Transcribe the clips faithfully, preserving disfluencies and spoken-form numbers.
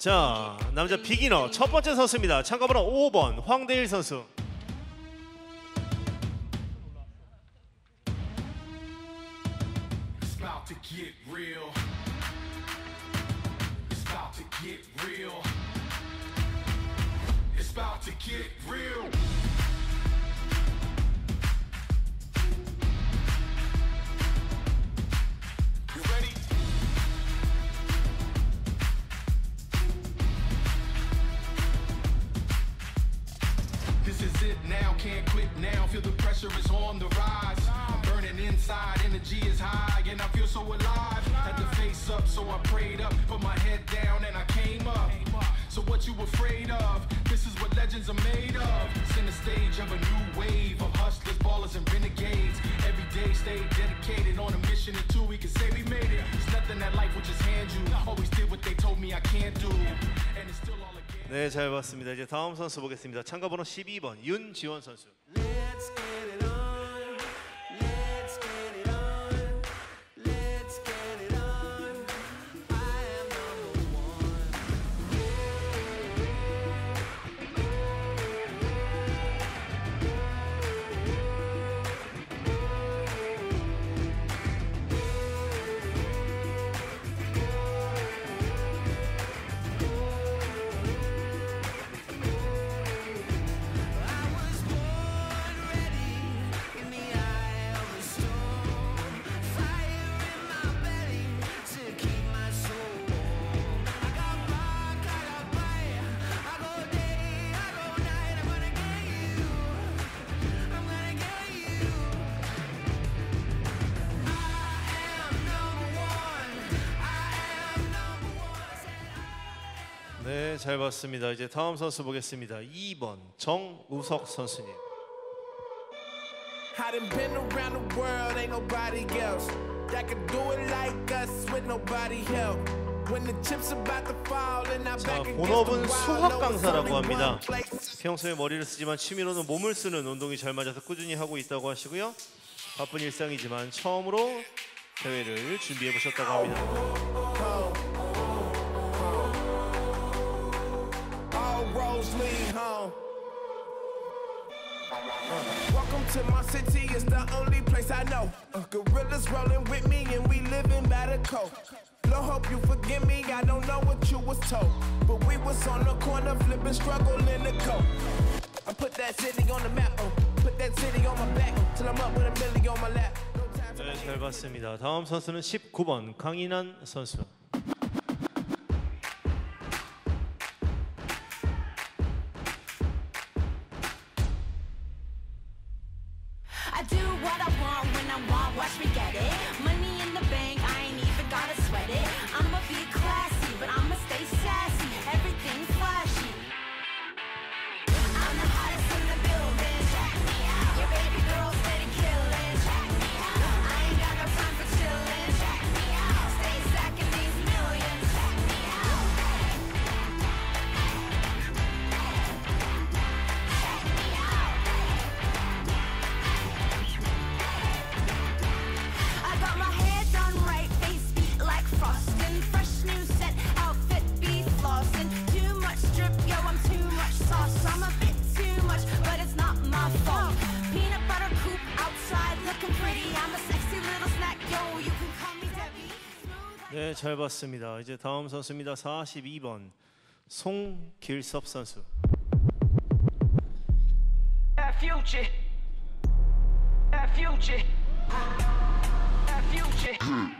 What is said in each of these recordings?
자, 남자 비기너 첫 번째 선수입니다. 참가번호 오 번 황대일 선수. It's about to get real. It's about to get real. It's about to get real. You ready? This is it now, can't quit now. Feel the pressure is on the rise. I'm burning inside, energy is high, and I feel so alive. Had to face up, so I prayed up, put my head down, and I came up. So what you afraid of? This is what legends are made of. Center stage of a new wave of hustlers, ballers, and renegades. Every day stay dedicated on a mission until we can say we made it. It's nothing that life will just hand you. Always did what they told me I can't do, and it's still all again. 네, 잘 봤습니다. 이제 다음 선수 보겠습니다. 참가번호 십이 번 윤지원 선수. Let's get it on. Let's get it on. Let's get it on. I am number one. I was born ready in the eye of the storm. Fire in my belly to keep my soul warm. I got rock, I got fire. I go day, I go night. I'm gonna get you. I'm gonna get you. I am number one. I am number one. 네, 잘 봤습니다. 이제 다음 선수 보겠습니다. 이 번 정우석 선수님. I done been around the world, ain't nobody else that could do it like us with nobody help. When the chips about to fall and I 자, back against the 본업은 wall, 수학 know it's 강사라고 only 합니다. one place. 평소에 머리를 쓰지만 취미로는 몸을 쓰는 운동이 잘 맞아서 꾸준히 하고 있다고 하시고요. 바쁜 일상이지만 처음으로 대회를 준비해 보셨다고 합니다. All roads lead home. Welcome to my city, it's the only place I know. Uh, gorillas rolling with me and we living by the code. Lord, hope you forgive me, I don't know what you was told. But we was on the corner flipping, struggling to cope. I put that city on the map, oh, put that city on my back, till I'm up with a million on my lap. No time for 네, 잘 봤습니다. 다음 선수는 십구 번 강인한 선수. I do what I want when I want, watch me get it. Money in the bank, I ain't even gotta sweat it. I'ma be classy, but I'ma stay sassy. Everything flashy. I'm the hottest in the building. Check me out. Your baby girl steady killing. Check me out. I ain't got no time for chillin'. Check me out. Stay stacking these millions. Check me out. Check me out. I got my hair done right, face beat like frosting. Fresh new set, outfit be flossing. Too much drip, yo, I'm too much sauce. I'm a bit too much, but it's not my fault. Peanut butter coupe outside, looking pretty. I'm a sexy little snack, yo, you can call me Debbie. Smooth 네, 잘 봤습니다. 이제 다음 선수입니다. 사십이 번 송길섭 선수. That future. That future. That future.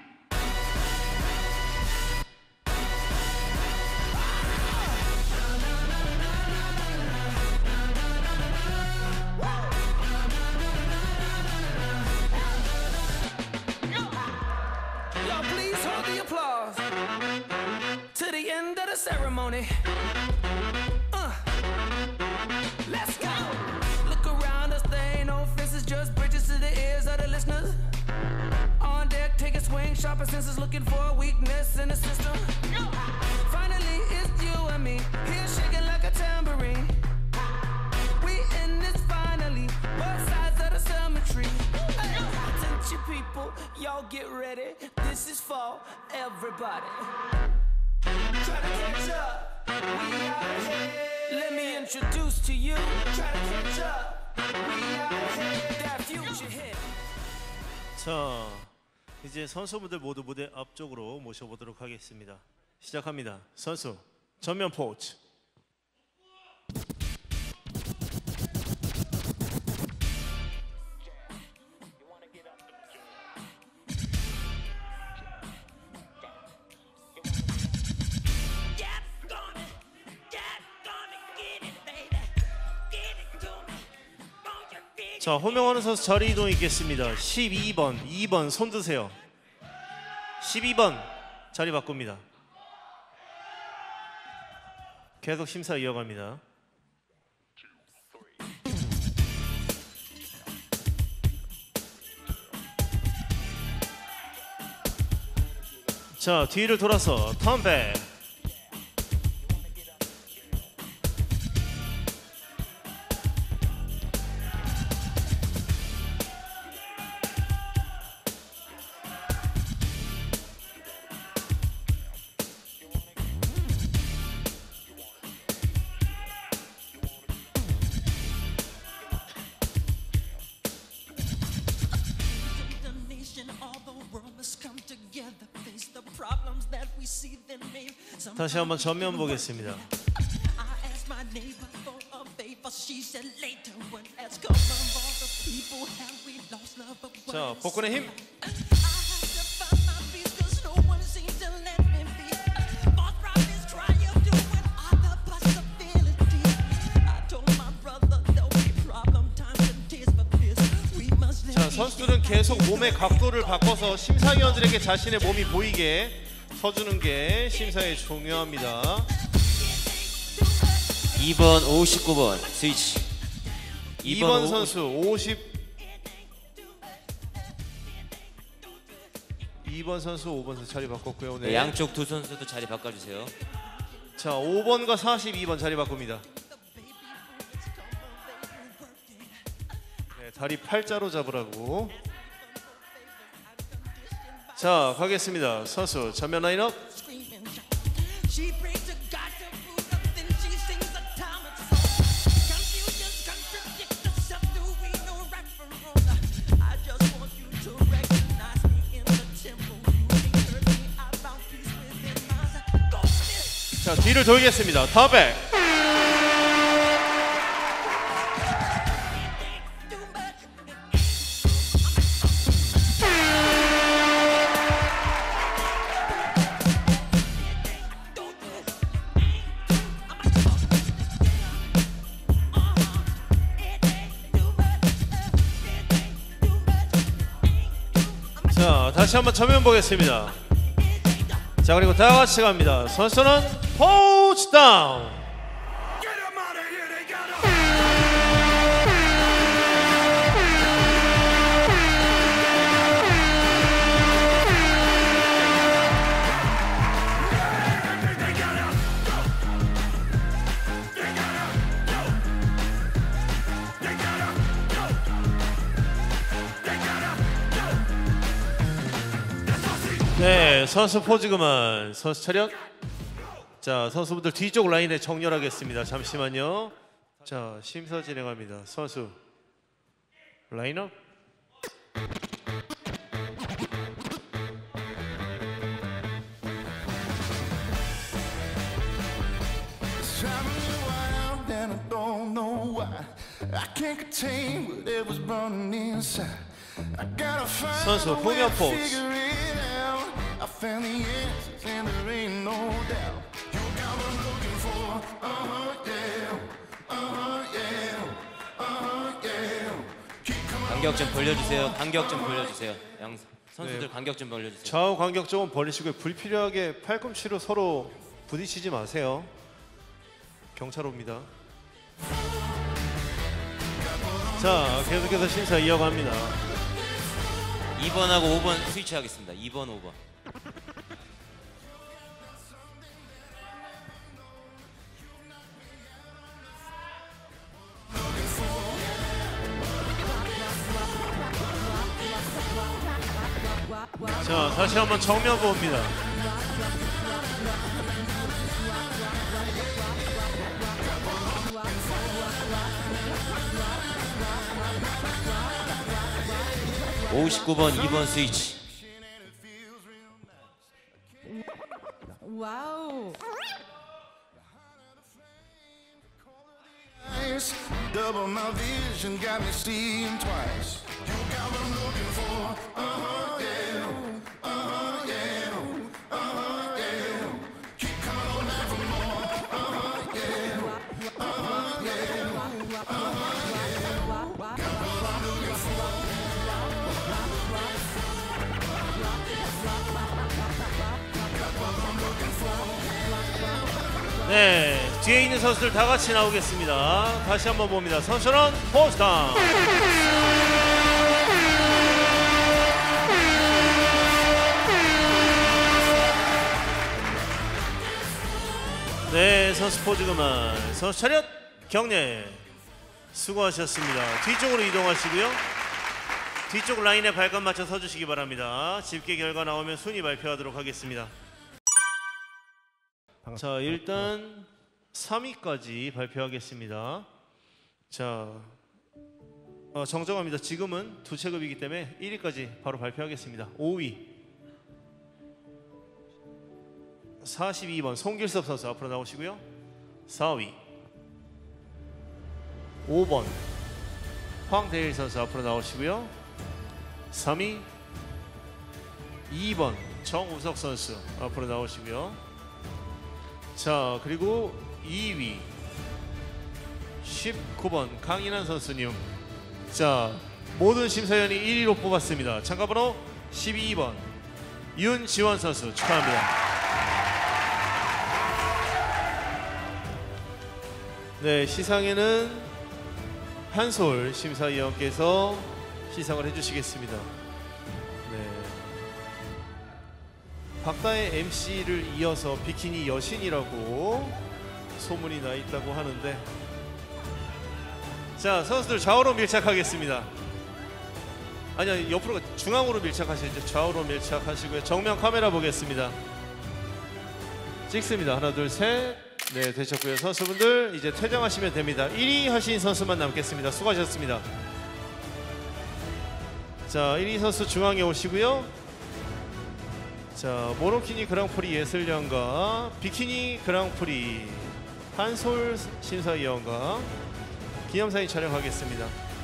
Y'all please hold the applause to the end of the ceremony. Uh, let's go. Look around us, there ain't no fences, just bridges to the ears of the listeners. On deck, take a swing, sharper senses, looking for a weakness in the system. Finally, it's you and me, here shaking like a tambourine. We in this finally, both sides of the cemetery. Hey, attention people, y'all get ready. This is for everybody. Try to catch up. Let me introduce to you. Try to catch up. That future hit. 자, 이제 선수분들 모두 무대 앞쪽으로 모셔보도록 하겠습니다. 시작합니다. 선수 전면 포즈. 자, 호명하는 선수 자리 이동 있겠습니다. 십이 번, 이 번 손 드세요. 십이 번 자리 바꿉니다. 계속 심사 이어갑니다. 자, 뒤를 돌아서 턴백. 다시 한번 전면 보겠습니다. 자, 복근의 힘. 자, 선수들은 계속 몸의 각도를 바꿔서 심사위원들에게 자신의 몸이 보이게 서주는 게 심사에 중요합니다. 이 번 오십구 번 스위치. 이 번 선수 오십 이 번 선수 오 번 선수 자리 바꿨고요. 네. 네, 양쪽 두 선수도 자리 바꿔주세요. 자, 오 번과 사십이 번 자리 바꿉니다. 네, 다리 팔자로 잡으라고. 자, 가겠습니다. 선수 전면 라인업. 자, 뒤를 돌겠습니다. 탑백. 자, 다시 한번 정면 보겠습니다. 자, 그리고 다 같이 갑니다. 선수는 포즈 다운. 네, 선수 포즈 그만. 선수 차렷. 자, 선수분들 뒤쪽 라인에 정렬하겠습니다. 잠시만요. 자, 심사 진행합니다. 선수 라인업. 선수 풍요 포즈. I found the answers and there ain't no doubt. You're what I'm looking for. Uh-huh, yeah. Uh-huh, yeah. Uh-huh, yeah. Keep coming. 간격 좀 벌려주세요. 간격 좀 벌려주세요. 양 선수들 네. 간격 좀 벌려주세요. 좌우 간격 좀 벌리시고요. 불필요하게 팔꿈치로 서로 부딪히지 마세요. 경찰 옵니다. 자, 계속해서 심사 이어갑니다. 이 번하고 오 번 스위치 하겠습니다. 이 번, 오 번. 자, 다시 한번 정면 봅니다. 오십구 번 이 번 스위치. 와우. Double my vision got me seeing twice. You got what I'm looking for. Uh-huh, yeah. Uh-huh, yeah. Uh-huh, yeah. Keep coming on back for more. Uh-huh, yeah. Uh-huh, yeah. Uh-huh, yeah. Got what I'm looking for. Got what I'm looking for. 네, 뒤에 있는 선수들 다 같이 나오겠습니다. 다시 한번 봅니다. 선수는 포스강. 네, 선수 포즈 그만. 선수 차렷 경례. 수고하셨습니다. 뒤쪽으로 이동하시고요. 뒤쪽 라인에 발칸 맞춰 서주시기 바랍니다. 집계 결과 나오면 순위 발표하도록 하겠습니다. 자, 일단 삼 위까지 발표하겠습니다. 자, 어, 정정합니다. 지금은 두 체급이기 때문에 일 위까지 바로 발표하겠습니다. 오 위 사십이 번 송길섭 선수 앞으로 나오시고요. 사 위 오 번 황대일 선수 앞으로 나오시고요. 삼 위 이 번 정우석 선수 앞으로 나오시고요. 자, 그리고 이 위 십구 번 강인한 선수님. 자, 모든 심사위원이 일 위로 뽑았습니다. 참가번호 십이 번 윤지원 선수 축하합니다. 네, 시상에는 한솔 심사위원께서 시상을 해주시겠습니다. 네, 박다의 엠씨를 이어서 비키니 여신이라고 소문이 나 있다고 하는데, 자, 선수들 좌우로 밀착하겠습니다. 아니요, 옆으로 중앙으로 밀착하시죠. 좌우로 밀착하시고요. 정면 카메라 보겠습니다. 찍습니다. 하나 둘 셋. 네, 되셨고요. 선수분들 이제 퇴장하시면 됩니다. 일 위 하신 선수만 남겠습니다. 수고하셨습니다. 자, 일 위 선수 중앙에 오시고요. 자, 모노키니 그랑프리 예술위원과 비키니 그랑프리 한솔 심사위원과 기념사진 촬영하겠습니다.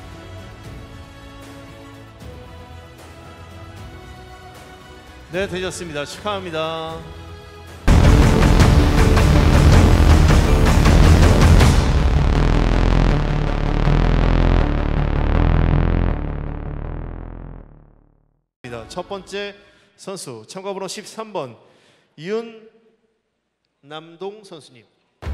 네, 되셨습니다. 축하합니다. 첫 번째 선수 참가번호 십삼 번 이윤남동 선수님.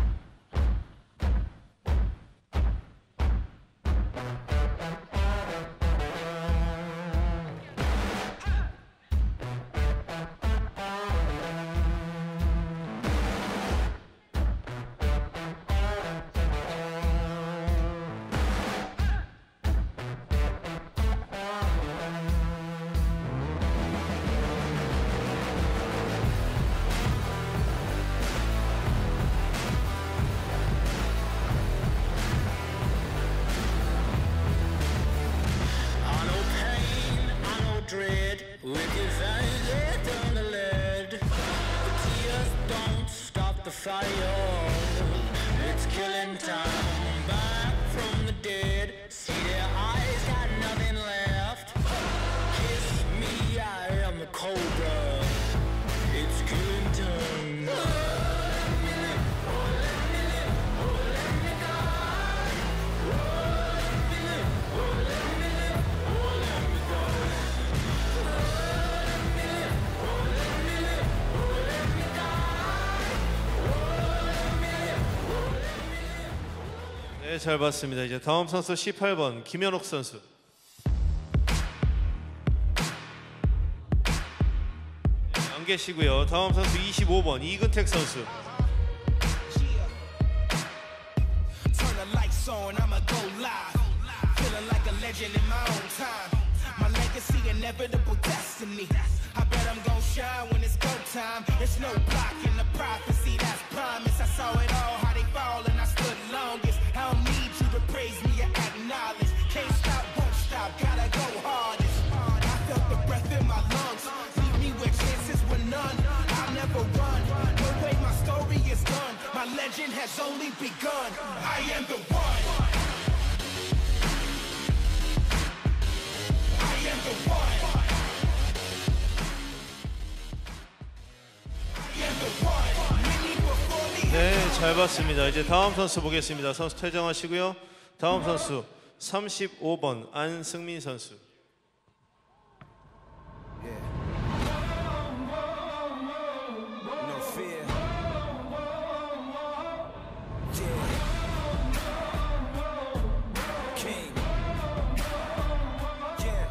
네, 잘 봤습니다. 이제 다음 선수 십팔 번 김현옥 선수. 네, 안 계시고요. 다음 선수 이십오 번 이근택 선수. I don't need you to praise me, your legend has only begun. I am the one. I am the one. I am the one. Many before me. 네, 잘 봤습니다. 이제 다음 선수 보겠습니다. 선수 퇴장하시고요. 다음 선수 삼십오 번 안승민 선수. No fear. Yeah. King. Yeah.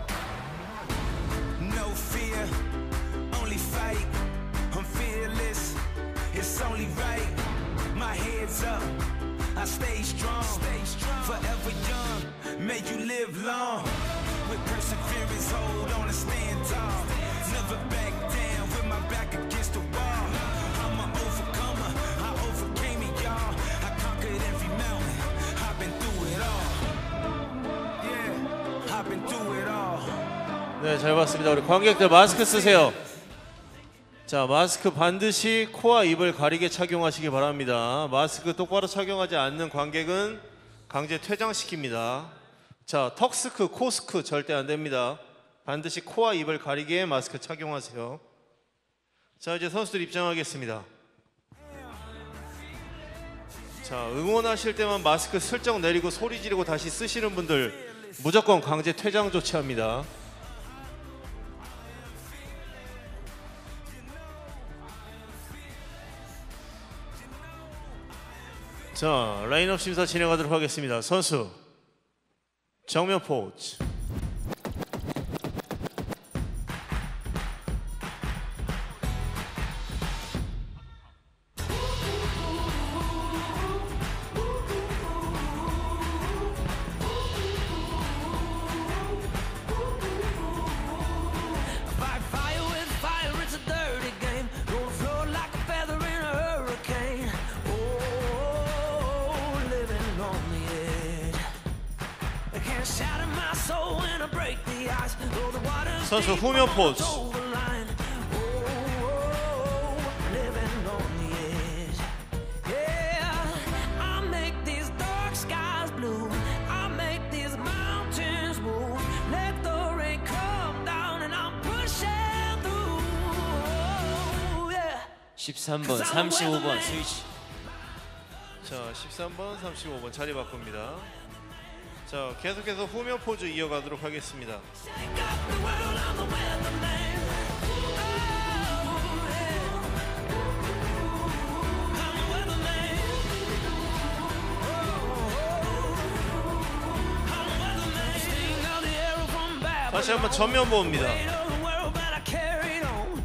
No fear. Only fight. I'm fearless. It's only right. My head's up. I stay strong. Stay strong. Forever young. May you live long. With perseverance, hold on and stand tall. Never back down with my back against the wall. I'm an overcomer. I overcame it, y'all. I conquered every mountain. I've been through it all. Yeah, I've been through it all. 네, 잘 봤습니다. 우리 관객들 마스크 쓰세요. 자, 마스크 반드시 코와 입을 가리게 착용하시기 바랍니다. 마스크 똑바로 착용하지 않는 관객은 강제 퇴장시킵니다. 자, 턱스크, 코스크 절대 안 됩니다. 반드시 코와 입을 가리게 마스크 착용하세요. 자, 이제 선수들 입장하겠습니다. 자, 응원하실 때만 마스크 슬쩍 내리고 소리 지르고 다시 쓰시는 분들 무조건 강제 퇴장 조치합니다. 자, 라인업 심사 진행하도록 하겠습니다. 선수 정면 포즈. Fight fire with fire, it's a dirty game. Gonna flow like a feather in a hurricane. Oh, living on the edge. I can't shatter my soul when I break the ice. Though the water's 선수 deep, 후면 I'm 포즈. over the line. Oh, living on the edge. Yeah, I make these dark skies blue. I make these mountains move. Let the rain come down and I'm pushing through. Yeah. 십삼 번, 삼십오 번 스위치. 자, 십삼 번, 삼십오 번 자리 바꿉니다. 자, 계속해서 후면 포즈 이어가도록 하겠습니다. Shake up the world, I'm the weatherman. Oh, yeah. I'm the weatherman. Oh, I'm the weatherman. Sting of the arrow from Babylon. 다시 한번 전면 보입니다. Weight of the world, but I carried on.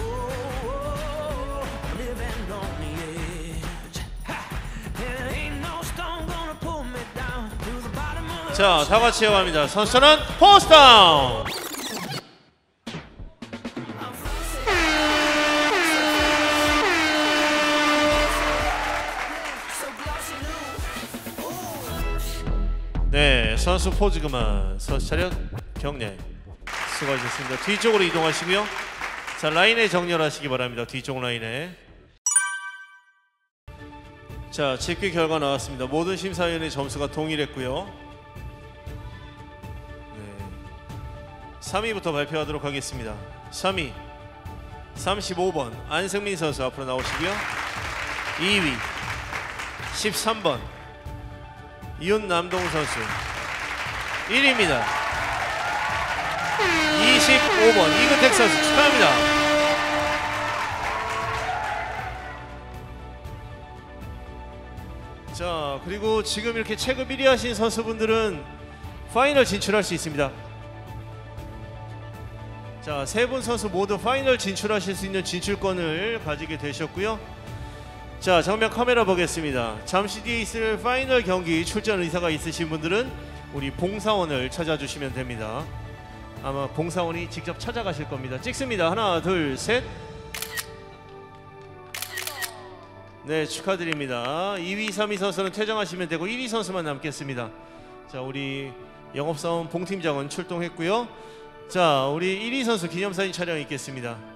Oh, living on the edge. Ha! There ain't no stone gonna pull me down to the bottom of the 자, 다 같이 이어갑니다. 선수는 포스다운. 네, 선수 포즈 그만. 선수 차렷 경례. 수고하셨습니다. 뒤쪽으로 이동하시고요. 자, 라인에 정렬하시기 바랍니다. 뒤쪽 라인에. 자, 집계 결과 나왔습니다. 모든 심사위원의 점수가 동일했고요. 네. 삼 위부터 발표하도록 하겠습니다. 삼 위 삼십오 번 안승민 선수 앞으로 나오시고요. 이 위 십삼 번 윤남동 선수. 일 위입니다. 이십오 번 이근택 선수 축하합니다. 자, 그리고 지금 이렇게 체급 일 위 하신 선수분들은 파이널 진출할 수 있습니다. 자, 세 분 선수 모두 파이널 진출하실 수 있는 진출권을 가지게 되셨고요. 자, 정면 카메라 보겠습니다. 잠시 뒤에 있을 파이널 경기 출전 의사가 있으신 분들은 우리 봉사원을 찾아주시면 됩니다. 아마 봉사원이 직접 찾아가실 겁니다. 찍습니다. 하나, 둘, 셋. 네, 축하드립니다. 이 위, 삼 위 선수는 퇴장하시면 되고 일 위 선수만 남겠습니다. 자, 우리 영업사원 봉팀장은 출동했고요. 자, 우리 일 위 선수 기념사진 촬영 있겠습니다.